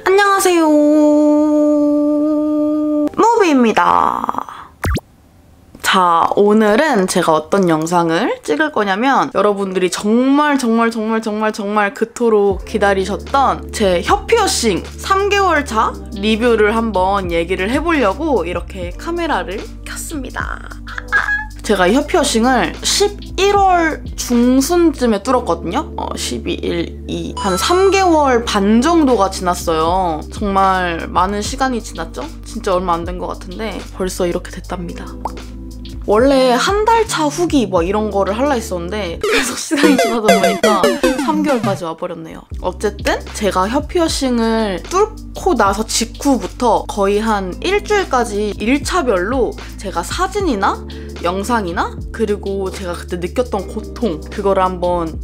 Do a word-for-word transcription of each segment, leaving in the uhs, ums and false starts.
안녕하세요, 무비입니다. 자, 오늘은 제가 어떤 영상을 찍을 거냐면 여러분들이 정말 정말 정말 정말 정말 그토록 기다리셨던 제 혀 피어싱 삼 개월 차 리뷰를 한번 얘기를 해보려고 이렇게 카메라를 켰습니다. 제가 이 혀 피어싱을 십일월 중순쯤에 뚫었거든요. 어, 십이 일, 이 한 삼 개월 반 정도가 지났어요. 정말 많은 시간이 지났죠? 진짜 얼마 안 된 것 같은데 벌써 이렇게 됐답니다. 원래 한 달 차 후기 뭐 이런 거를 하려 했었는데 계속 시간이 지나다 보니까 삼 개월까지 와버렸네요. 어쨌든 제가 혀 피어싱을 뚫고 나서 직후부터 거의 한 일주일까지 일 차별로 제가 사진이나 영상이나 그리고 제가 그때 느꼈던 고통 그거를 한번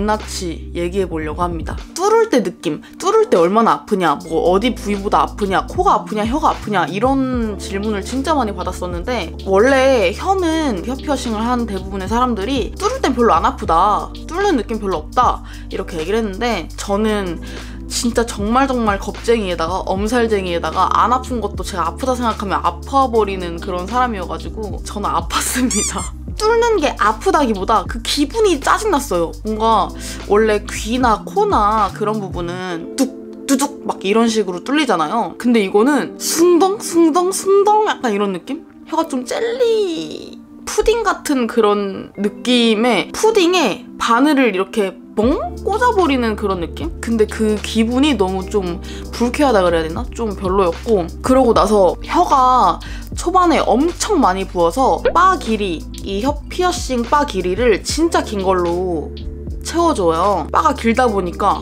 낱낱이 얘기해 보려고 합니다. 뚫을 때 느낌, 뚫을 때 얼마나 아프냐, 뭐 어디 부위보다 아프냐, 코가 아프냐, 혀가 아프냐 이런 질문을 진짜 많이 받았었는데 원래 혀는 혀 피어싱을 한 대부분의 사람들이 뚫을 땐 별로 안 아프다, 뚫는 느낌 별로 없다 이렇게 얘기를 했는데 저는 진짜 정말 정말 겁쟁이에다가 엄살쟁이에다가 안 아픈 것도 제가 아프다 생각하면 아파버리는 그런 사람이어가지고 저는 아팠습니다. 뚫는 게 아프다기보다 그 기분이 짜증났어요. 뭔가 원래 귀나 코나 그런 부분은 뚝 뚜둑 막 이런 식으로 뚫리잖아요. 근데 이거는 숭덩 숭덩 숭덩 약간 이런 느낌? 혀가 좀 젤리 푸딩 같은 그런 느낌의 푸딩에 바늘을 이렇게 뻥 꽂아버리는 그런 느낌? 근데 그 기분이 너무 좀 불쾌하다 그래야 되나? 좀 별로였고 그러고 나서 혀가 초반에 엄청 많이 부어서 바 길이, 이 혀 피어싱 바 길이를 진짜 긴 걸로 채워줘요. 바가 길다 보니까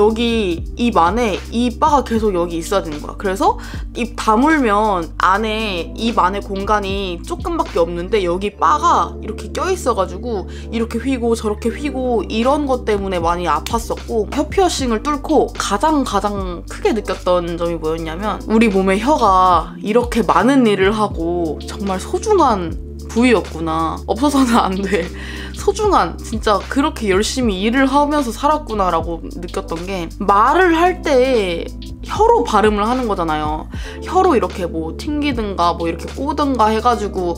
여기 입 안에 이 바가 계속 여기 있어야 되는 거야. 그래서 입 다물면 안에 입 안에 공간이 조금밖에 없는데 여기 바가 이렇게 껴있어가지고 이렇게 휘고 저렇게 휘고 이런 것 때문에 많이 아팠었고 혀 피어싱을 뚫고 가장 가장 크게 느꼈던 점이 뭐였냐면 우리 몸의 혀가 이렇게 많은 일을 하고 정말 소중한 부위였구나. 없어서는 안 돼. 소중한, 진짜 그렇게 열심히 일을 하면서 살았구나라고 느꼈던 게 말을 할 때 혀로 발음을 하는 거잖아요. 혀로 이렇게 뭐 튕기든가 뭐 이렇게 꼬든가 해가지고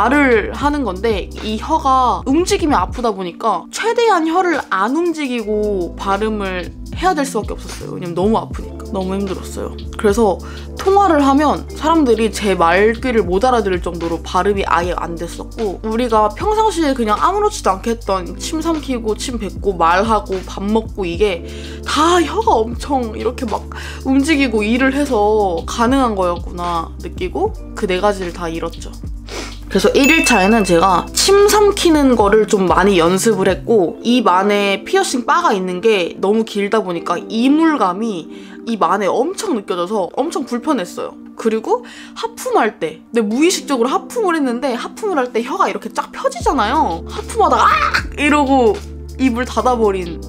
말을 하는 건데 이 혀가 움직임이 아프다 보니까 최대한 혀를 안 움직이고 발음을 해야 될 수밖에 없었어요. 왜냐면 너무 아프니까. 너무 힘들었어요. 그래서 통화를 하면 사람들이 제 말귀를 못 알아들을 정도로 발음이 아예 안 됐었고 우리가 평상시에 그냥 아무렇지도 않게 했던 침 삼키고 침 뱉고 말하고 밥 먹고 이게 다 혀가 엄청 이렇게 막 움직이고 일을 해서 가능한 거였구나 느끼고 그 네 가지를 다 잃었죠. 그래서 일 일 차에는 제가 침 삼키는 거를 좀 많이 연습을 했고 입 안에 피어싱 바가 있는 게 너무 길다 보니까 이물감이 입 안에 엄청 느껴져서 엄청 불편했어요. 그리고 하품할 때 근데 무의식적으로 하품을 했는데 하품을 할 때 혀가 이렇게 쫙 펴지잖아요. 하품하다가 아! 이러고 입을 닫아버린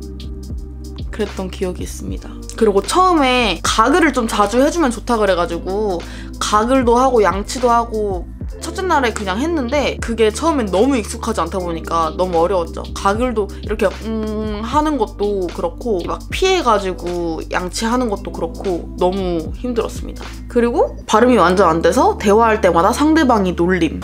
그랬던 기억이 있습니다. 그리고 처음에 가글을 좀 자주 해주면 좋다 그래가지고 가글도 하고 양치도 하고 첫째 날에 그냥 했는데 그게 처음엔 너무 익숙하지 않다 보니까 너무 어려웠죠. 가글도 이렇게 음 하는 것도 그렇고 막 피해가지고 양치하는 것도 그렇고 너무 힘들었습니다. 그리고 발음이 완전 안 돼서 대화할 때마다 상대방이 놀림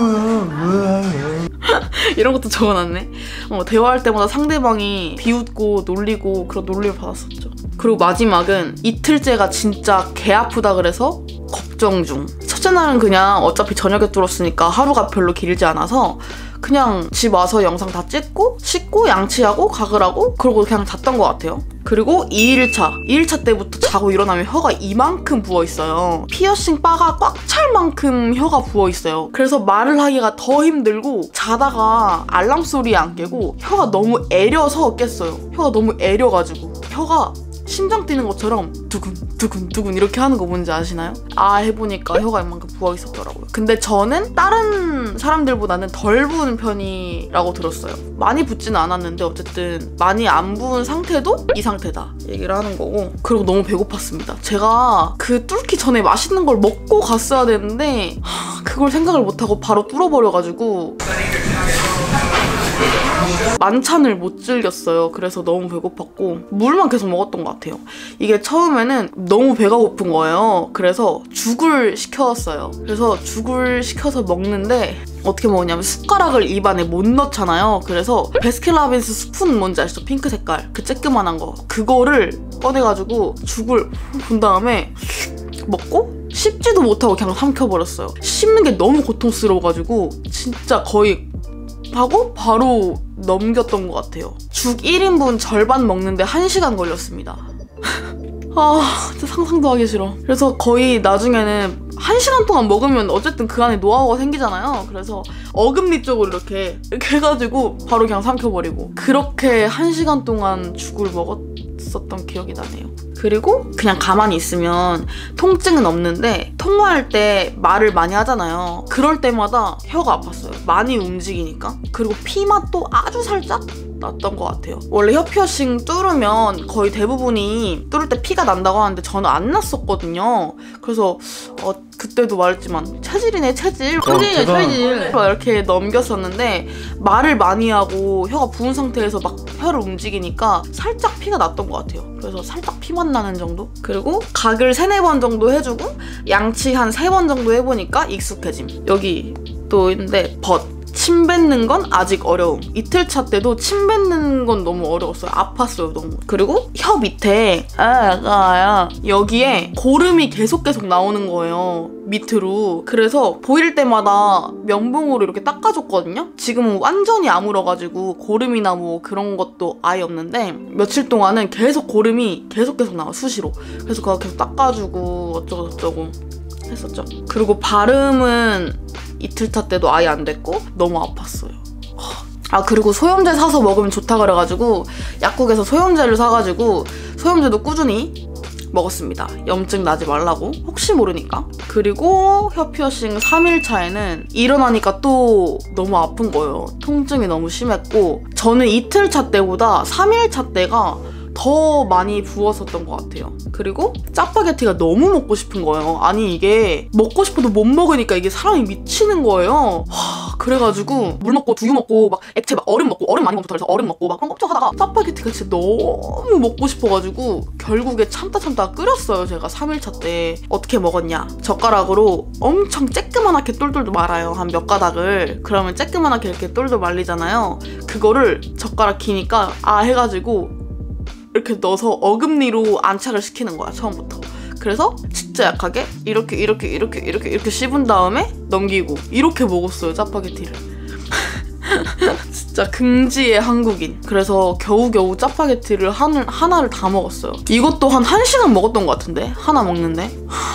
이런 것도 적어놨네. 어, 대화할 때마다 상대방이 비웃고 놀리고 그런 놀림을 받았었죠. 그리고 마지막은 이틀째가 진짜 개 아프다 그래서 걱정 중. 첫째 날은 그냥 어차피 저녁에 뚫었으니까 하루가 별로 길지 않아서 그냥 집 와서 영상 다 찍고 씻고 양치하고 가글하고 그러고 그냥 잤던 것 같아요. 그리고 이 일 차. 이 일 차 때부터 자고 일어나면 혀가 이만큼 부어있어요. 피어싱 바가 꽉 찰 만큼 혀가 부어있어요. 그래서 말을 하기가 더 힘들고 자다가 알람 소리에 안 깨고 혀가 너무 애려서 깼어요. 혀가 너무 애려가지고 혀가 심장 뛰는 것처럼 두근 두근 두근 이렇게 하는 거 뭔지 아시나요? 아 해보니까 혀가 이만큼 부어 있었더라고요. 근데 저는 다른 사람들보다는 덜 부은 편이라고 들었어요. 많이 붓지는 않았는데 어쨌든 많이 안 부은 상태도 이 상태다 얘기를 하는 거고. 그리고 너무 배고팠습니다. 제가 그 뚫기 전에 맛있는 걸 먹고 갔어야 되는데 하, 그걸 생각을 못하고 바로 뚫어버려가지고 만찬을 못 즐겼어요. 그래서 너무 배고팠고 물만 계속 먹었던 것 같아요. 이게 처음에는 너무 배가 고픈 거예요. 그래서 죽을 시켰어요. 그래서 죽을 시켜서 먹는데 어떻게 먹었냐면 숟가락을 입안에 못 넣잖아요. 그래서 베스킨라빈스 스푼 뭔지 아시죠? 핑크 색깔 그 쬐끄만한 거 그거를 꺼내가지고 죽을 본 다음에 먹고 씹지도 못하고 그냥 삼켜버렸어요. 씹는 게 너무 고통스러워가지고 진짜 거의 하고 바로 넘겼던 것 같아요. 죽 일 인분 절반 먹는데 한 시간 걸렸습니다. 아 진짜 상상도 하기 싫어. 그래서 거의 나중에는 한 시간 동안 먹으면 어쨌든 그 안에 노하우가 생기잖아요. 그래서 어금니 쪽으로 이렇게 이렇게 해가지고 바로 그냥 삼켜버리고 그렇게 한 시간 동안 죽을 먹었었던 기억이 나네요. 그리고 그냥 가만히 있으면 통증은 없는데 통화할 때 말을 많이 하잖아요. 그럴 때마다 혀가 아팠어요. 많이 움직이니까. 그리고 피맛도 아주 살짝 났던 것 같아요. 원래 혀 피어싱 뚫으면 거의 대부분이 뚫을 때 피가 난다고 하는데 저는 안 났었거든요. 그래서 어, 그때도 말했지만 체질이네 체질 체질이네 체질 이렇게 넘겼었는데 말을 많이 하고 혀가 부은 상태에서 막 혀를 움직이니까 살짝 피가 났던 것 같아요. 그래서 살짝 피만 나는 정도? 그리고 각을 세네 번 정도 해주고 양치 한 세 번 정도 해보니까 익숙해짐. 여기 또 있는데 벗 침 뱉는 건 아직 어려움. 이틀차 때도 침 뱉는 건 너무 어려웠어요. 아팠어요 너무. 그리고 혀 밑에 아, 여기에 고름이 계속 계속 나오는 거예요. 밑으로. 그래서 보일 때마다 면봉으로 이렇게 닦아줬거든요. 지금은 완전히 아물어가지고 고름이나 뭐 그런 것도 아예 없는데 며칠 동안은 계속 고름이 계속 계속 나와 수시로. 그래서 그거 계속 닦아주고 어쩌고 저쩌고 했었죠. 그리고 발음은 이틀차 때도 아예 안 됐고 너무 아팠어요. 아 그리고 소염제 사서 먹으면 좋다 그래가지고 약국에서 소염제를 사가지고 소염제도 꾸준히 먹었습니다. 염증 나지 말라고 혹시 모르니까. 그리고 혀 피어싱 삼 일차에는 일어나니까 또 너무 아픈 거예요. 통증이 너무 심했고 저는 이틀차 때보다 삼 일차 때가 더 많이 부었었던 것 같아요. 그리고 짜파게티가 너무 먹고 싶은 거예요. 아니 이게 먹고 싶어도 못 먹으니까 이게 사람이 미치는 거예요. 하, 그래가지고 물 먹고 두유 먹고 막 액체 막 얼음 먹고 얼음 많이 먹고 덜어서 얼음 먹고 막 그런 거 엄청 하다가 짜파게티가 진짜 너무 먹고 싶어가지고 결국에 참다 참다 끓였어요. 제가 삼 일차 때. 어떻게 먹었냐. 젓가락으로 엄청 쬐끄만하게 똘똘 말아요. 한 몇 가닥을. 그러면 쬐끄만하게 이렇게 똘똘 말리잖아요. 그거를 젓가락 기니까 아 해가지고 이렇게 넣어서 어금니로 안착을 시키는 거야 처음부터. 그래서 진짜 약하게 이렇게 이렇게 이렇게 이렇게 이렇게 씹은 다음에 넘기고 이렇게 먹었어요 짜파게티를. 진짜 긍지의 한국인. 그래서 겨우겨우 짜파게티를 한, 하나를 다 먹었어요. 이것도 한 1시간 먹었던 것 같은데 하나 먹는데.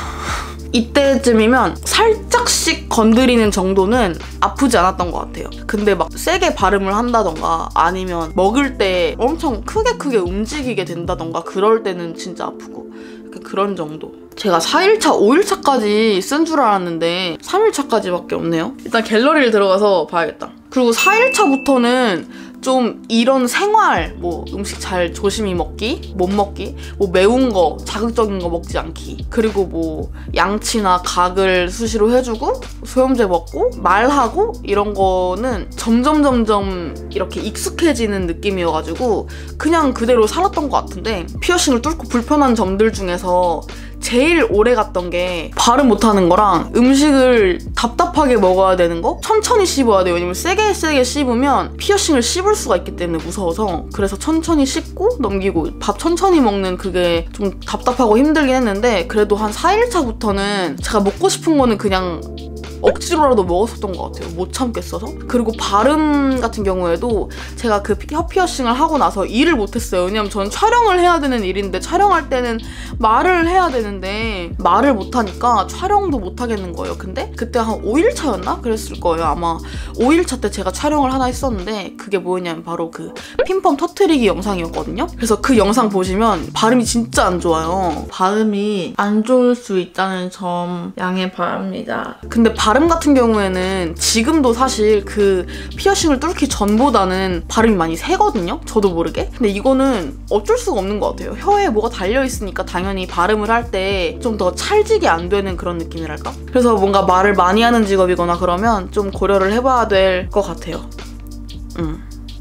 이때쯤이면 살짝씩 건드리는 정도는 아프지 않았던 것 같아요. 근데 막 세게 발음을 한다던가 아니면 먹을 때 엄청 크게 크게 움직이게 된다던가 그럴 때는 진짜 아프고 그런 정도. 제가 사 일차, 오 일차까지 쓴 줄 알았는데 삼 일차까지밖에 없네요. 일단 갤러리를 들어가서 봐야겠다. 그리고 사 일차부터는 좀 이런 생활, 뭐 음식 잘 조심히 먹기, 못 먹기, 뭐 매운 거, 자극적인 거 먹지 않기, 그리고 뭐 양치나 각을 수시로 해주고 소염제 먹고 말하고 이런 거는 점점 점점 이렇게 익숙해지는 느낌이어가지고 그냥 그대로 살았던 것 같은데 피어싱을 뚫고 불편한 점들 중에서 제일 오래 갔던 게 발음 못하는 거랑 음식을 답답하게 먹어야 되는 거? 천천히 씹어야 돼요. 왜냐면 세게 세게 씹으면 피어싱을 씹을 수가 있기 때문에 무서워서. 그래서 천천히 씹고 넘기고 밥 천천히 먹는 그게 좀 답답하고 힘들긴 했는데 그래도 한 사 일차부터는 제가 먹고 싶은 거는 그냥 억지로라도 먹었었던 것 같아요. 못 참겠어서. 그리고 발음 같은 경우에도 제가 그 혀 피어싱을 하고 나서 일을 못했어요. 왜냐면 저는 촬영을 해야 되는 일인데 촬영할 때는 말을 해야 되는데 말을 못하니까 촬영도 못하겠는 거예요. 근데 그때 한 오 일차였나? 그랬을 거예요. 아마 오 일차 때 제가 촬영을 하나 했었는데 그게 뭐였냐면 바로 그 핀펌 터트리기 영상이었거든요. 그래서 그 영상 보시면 발음이 진짜 안 좋아요. 발음이 안 좋을 수 있다는 점 양해 바랍니다. 근데 발 발음 같은 경우에는 지금도 사실 그 피어싱을 뚫기 전보다는 발음이 많이 세거든요? 저도 모르게. 근데 이거는 어쩔 수가 없는 것 같아요. 혀에 뭐가 달려있으니까 당연히 발음을 할 때 좀 더 찰지게 안 되는 그런 느낌이랄까? 그래서 뭔가 말을 많이 하는 직업이거나 그러면 좀 고려를 해봐야 될 것 같아요. 음.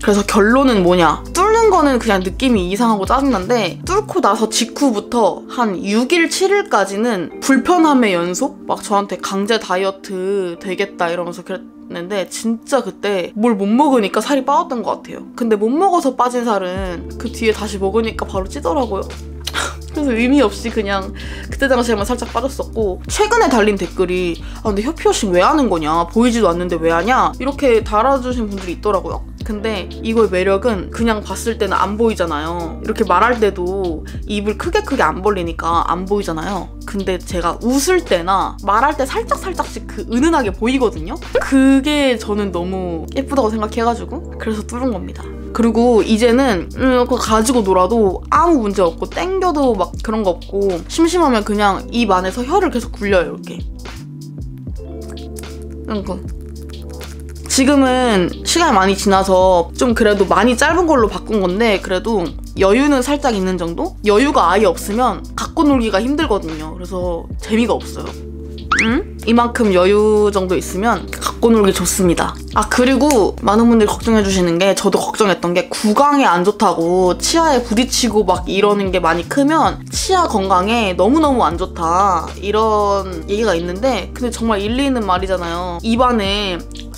그래서 결론은 뭐냐? 뚫는 거는 그냥 느낌이 이상하고 짜증난데 뚫고 나서 직후부터 한 육 일, 칠 일까지는 불편함의 연속? 막 저한테 강제 다이어트 되겠다 이러면서 그랬는데 진짜 그때 뭘 못 먹으니까 살이 빠졌던 것 같아요. 근데 못 먹어서 빠진 살은 그 뒤에 다시 먹으니까 바로 찌더라고요. 그래서 의미 없이 그냥 그때 당시에만 살짝 빠졌었고, 최근에 달린 댓글이 아 근데 혀 피어싱 왜 하는 거냐, 보이지도 않는데 왜 하냐, 이렇게 달아주신 분들이 있더라고요. 근데 이거의 매력은 그냥 봤을 때는 안 보이잖아요. 이렇게 말할 때도 입을 크게 크게 안 벌리니까 안 보이잖아요. 근데 제가 웃을 때나 말할 때 살짝 살짝씩 그 은은하게 보이거든요. 그게 저는 너무 예쁘다고 생각해가지고 그래서 뚫은 겁니다. 그리고 이제는 음, 그거 가지고 놀아도 아무 문제 없고 땡겨도 막 그런 거 없고, 심심하면 그냥 입 안에서 혀를 계속 굴려요. 이렇게. 이거. 지금은 시간이 많이 지나서 좀 그래도 많이 짧은 걸로 바꾼 건데 그래도 여유는 살짝 있는 정도? 여유가 아예 없으면 갖고 놀기가 힘들거든요. 그래서 재미가 없어요. 음? 이만큼 여유 정도 있으면 갖고 놀기 좋습니다. 아 그리고 많은 분들이 걱정해주시는 게, 저도 걱정했던 게 구강에 안 좋다고 치아에 부딪히고 막 이러는 게 많이 크면 치아 건강에 너무너무 안 좋다 이런 얘기가 있는데, 근데 정말 일리 있는 말이잖아요. 입안에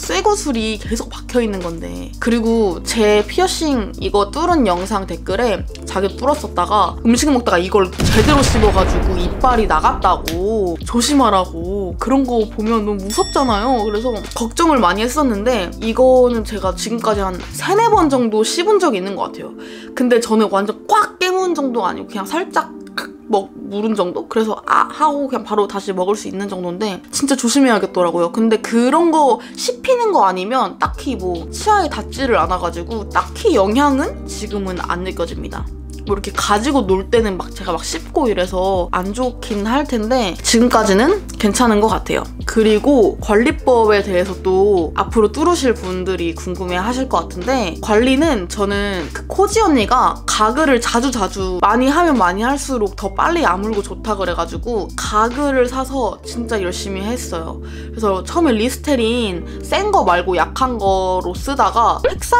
쇠구슬이 계속 박혀있는 건데. 그리고 제 피어싱 이거 뚫은 영상 댓글에 자기 뚫었었다가 음식 먹다가 이걸 제대로 씹어가지고 이빨이 나갔다고, 조심하라고, 그런 거 보면 너무 무섭잖아요. 그래서 걱정을 많이 했었는데 이거는 제가 지금까지 한 세네 번 정도 씹은 적이 있는 것 같아요. 근데 저는 완전 꽉 깨문 정도 아니고 그냥 살짝 먹, 물은 정도? 그래서 아 하고 그냥 바로 다시 먹을 수 있는 정도인데 진짜 조심해야겠더라고요. 근데 그런 거 씹히는 거 아니면 딱히 뭐 치아에 닿지를 않아가지고 딱히 영향은 지금은 안 느껴집니다. 뭐 이렇게 가지고 놀 때는 막 제가 막 씹고 이래서 안 좋긴 할 텐데 지금까지는 괜찮은 것 같아요. 그리고 관리법에 대해서 또 앞으로 뚫으실 분들이 궁금해 하실 것 같은데, 관리는 저는 그 코지 언니가 가글을 자주 자주 많이 하면 많이 할수록 더 빨리 아물고 좋다 그래가지고 가글을 사서 진짜 열심히 했어요. 그래서 처음에 리스테린 센 거 말고 약한 거로 쓰다가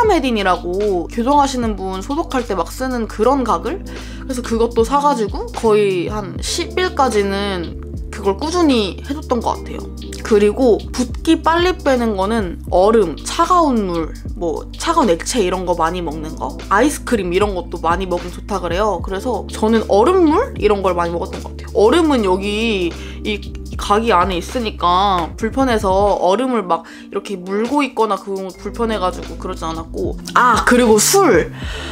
헥사메딘이라고 교정하시는 분 소독할 때 막 쓰는 그런 가글? 그래서 그것도 사가지고 거의 한 십 일까지는 그걸 꾸준히 해줬던 것 같아요. 그리고 붓기 빨리 빼는 거는 얼음, 차가운 물, 뭐 차가운 액체 이런 거 많이 먹는 거, 아이스크림 이런 것도 많이 먹으면 좋다 그래요. 그래서 저는 얼음물 이런 걸 많이 먹었던 것 같아요. 얼음은 여기 이 각이 안에 있으니까 불편해서 얼음을 막 이렇게 물고 있거나 그런 거 불편해가지고 그러지 않았고. 아 그리고 술!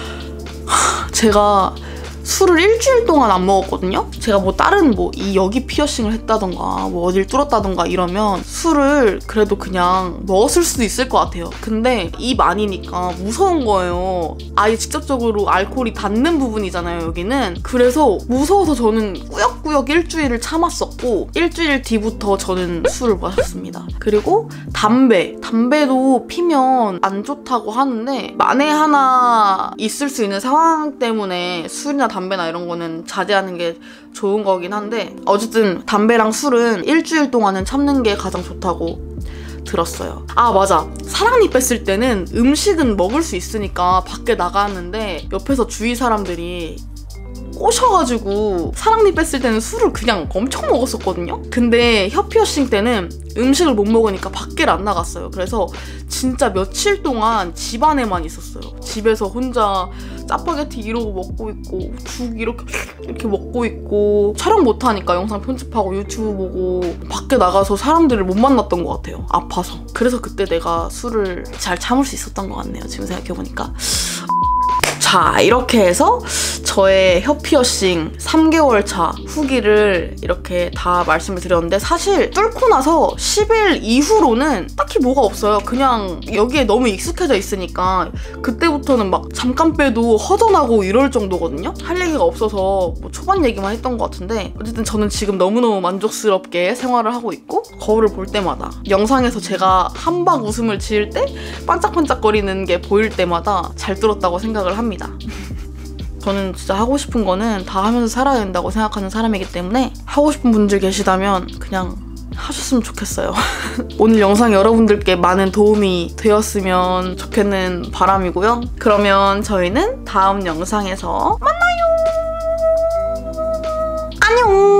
제가 술을 일주일 동안 안 먹었거든요? 제가 뭐 다른 뭐 이 여기 피어싱을 했다던가 뭐 어딜 뚫었다던가 이러면 술을 그래도 그냥 먹었을 수도 있을 것 같아요. 근데 입 안이니까 무서운 거예요. 아예 직접적으로 알코올이 닿는 부분이잖아요, 여기는. 그래서 무서워서 저는 꾸역꾸역 일주일을 참았었고, 일주일 뒤부터 저는 술을 마셨습니다. 그리고 담배. 담배도 피면 안 좋다고 하는데 만에 하나 있을 수 있는 상황 때문에 술이나 담배나 이런 거는 자제하는 게 좋은 거긴 한데, 어쨌든 담배랑 술은 일주일 동안은 참는 게 가장 좋다고 들었어요. 아 맞아, 사랑니 뺐을 때는 음식은 먹을 수 있으니까 밖에 나갔는데 옆에서 주위 사람들이 꼬셔가지고 사랑니 뺐을 때는 술을 그냥 엄청 먹었었거든요? 근데 혀 피어싱 때는 음식을 못 먹으니까 밖을 안 나갔어요. 그래서 진짜 며칠 동안 집 안에만 있었어요. 집에서 혼자 짜파게티 이러고 먹고 있고 죽 이렇게 이렇게 먹고 있고, 촬영 못하니까 영상 편집하고 유튜브 보고 밖에 나가서 사람들을 못 만났던 것 같아요, 아파서. 그래서 그때 내가 술을 잘 참을 수 있었던 것 같네요, 지금 생각해보니까. 자, 이렇게 해서 저의 혀 피어싱 삼 개월 차 후기를 이렇게 다 말씀을 드렸는데, 사실 뚫고 나서 십 일 이후로는 딱히 뭐가 없어요. 그냥 여기에 너무 익숙해져 있으니까 그때부터는 막 잠깐 빼도 허전하고 이럴 정도거든요. 할 얘기가 없어서 뭐 초반 얘기만 했던 것 같은데, 어쨌든 저는 지금 너무너무 만족스럽게 생활을 하고 있고, 거울을 볼 때마다, 영상에서 제가 한박 웃음을 지을 때 반짝반짝거리는 게 보일 때마다 잘 뚫었다고 생각을 합니다. 저는 진짜 하고 싶은 거는 다 하면서 살아야 된다고 생각하는 사람이기 때문에 하고 싶은 분들 계시다면 그냥 하셨으면 좋겠어요. 오늘 영상 여러분들께 많은 도움이 되었으면 좋겠는 바람이고요. 그러면 저희는 다음 영상에서 만나요. 안녕.